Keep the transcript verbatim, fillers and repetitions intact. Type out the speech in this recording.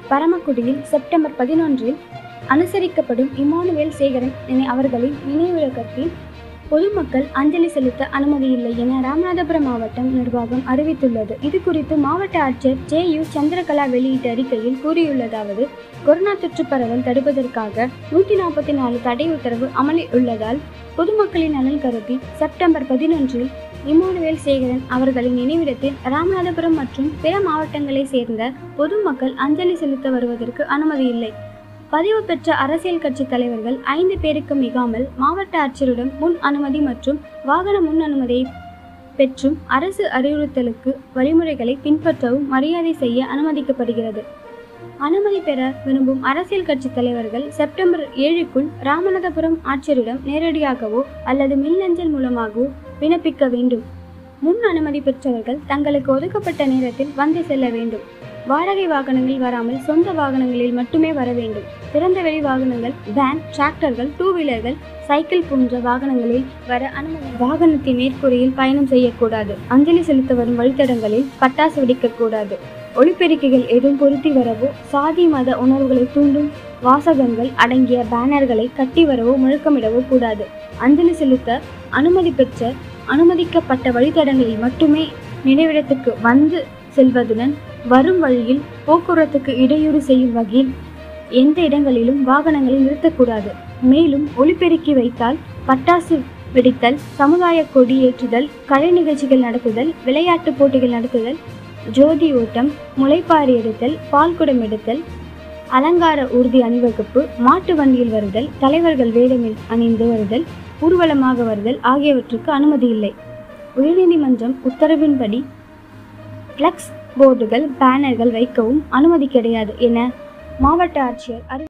பரமக்குடியில் September பதினொன்றில் அனுசரிக்கப்படும் இமானுவேல் சேகரன் அவர்களின் நினைவிடத்தில் பொதுமக்கள் அஞ்சலி செலுத்த அனுமதியில்லை என ராமநாதபுரம் மாவட்டம் நிர்வாகம் அறிவித்துள்ளது. இது குறித்து மாவட்ட ஆட்சியர் ஜே யு சந்திரகலா வெளியிட்ட அறிக்கையில் கூறியுள்ளதாவது: கொரோனா தொற்று பரவல் தடுப்பதற்காக நூற்றி நாற்பத்தி நாலு தடை உத்தரவு அமலில் உள்ளதால் பொதுமக்களின் நலன் கருதி செப்டம்பர் பதினொன்றில் இமானுவேல் சேகரன் அவர்களின் நினைவிடத்தில் ராமநாதபுரம் மற்றும் பிற மாவட்டங்களைச் சேர்ந்த பொதுமக்கள் அஞ்சலி செலுத்த வருவதற்கு அனுமதியில்லை. பதிவு பெற்ற அரசியல் கட்சி தலைவர்கள் ஐந்து பேருக்கு மிகாமல் மாவட்ட ஆட்சியரிடம் முன் அனுமதி மற்றும் வாகன முன் அனுமதியை பெற்றும் அரசு அறிவுறுத்தலுக்கு வழிமுறைகளை பின்பற்றவும் மரியாதை செய்ய அனுமதிக்கப்படுகிறது. அனுமதி பெற விரும்பும் அரசியல் கட்சி தலைவர்கள் செப்டம்பர் ஏழுக்குள் ராமநாதபுரம் ஆட்சியரிடம் நேரடியாகவோ அல்லது மின்னஞ்சல் மூலமாகவோ விண்ணப்பிக்க வேண்டும். முன் அனுமதி பெற்றவர்கள் தங்களுக்கு ஒதுக்கப்பட்ட நேரத்தில் வந்து செல்ல வேண்டும். வாடகை வாகனங்கள் வராமல் சொந்த வாகனங்களில் மட்டுமே வர வேண்டும். திறந்தவெளி வாகனங்கள், வேன், டிராக்டர்கள், டூ வீலர்கள், சைக்கிள் போன்ற வாகனங்களில் வர அனுமதி. வாகனத்தின் மேற்கூரையில் பயணம் செய்யக்கூடாது. அஞ்சலி செலுத்த வரும் வழித்தடங்களில் பட்டாசு வெடிக்கக்கூடாது. ஒளிப்பெருக்கிகள் எதுவும் பொருத்தி வரவோ, சாதி மத உணர்வுகளை தூண்டும் வாசகங்கள் அடங்கிய பேனர்களை கட்டி வரவோ முழக்கமிடவோ கூடாது. அஞ்சலி செலுத்த அனுமதி பெற்ற அனுமதிக்கப்பட்ட வழித்தடங்களில் மட்டுமே நினைவிடத்துக்கு வந்து செல்வதுடன் வரும் வழியில் போக்குவரத்துக்கு இடையூறு செய்யும் வகையில் எந்த இடங்களிலும் வாகனங்களை நிறுத்தக்கூடாது. மேலும் ஒளிபெருக்கி வைத்தால் பட்டாசு வெடித்தல், சமுதாய கொடி ஏற்றுதல், கலை நிகழ்ச்சிகள் நடத்துதல், விளையாட்டு போட்டிகள் நடத்துதல், ஜோதி ஓட்டம், முளைப்பாரி எடுத்தல், பால்குடம் எடுத்தல், அலங்கார ஊர்தி அணிவகுப்பு, மாட்டு வண்டியில் வருதல், தலைவர்கள் வேடமில் அணிந்து வருதல், ஊர்வலமாக வருதல் ஆகியவற்றுக்கு அனுமதி இல்லை. உயர்நீதிமன்றம் உத்தரவின்படி ஃப்ளெக்ஸ் போர்டுகள், பேனர்கள் வைக்கவும் அனுமதி கிடையாது என மாவட்ட ஆட்சியர் அறி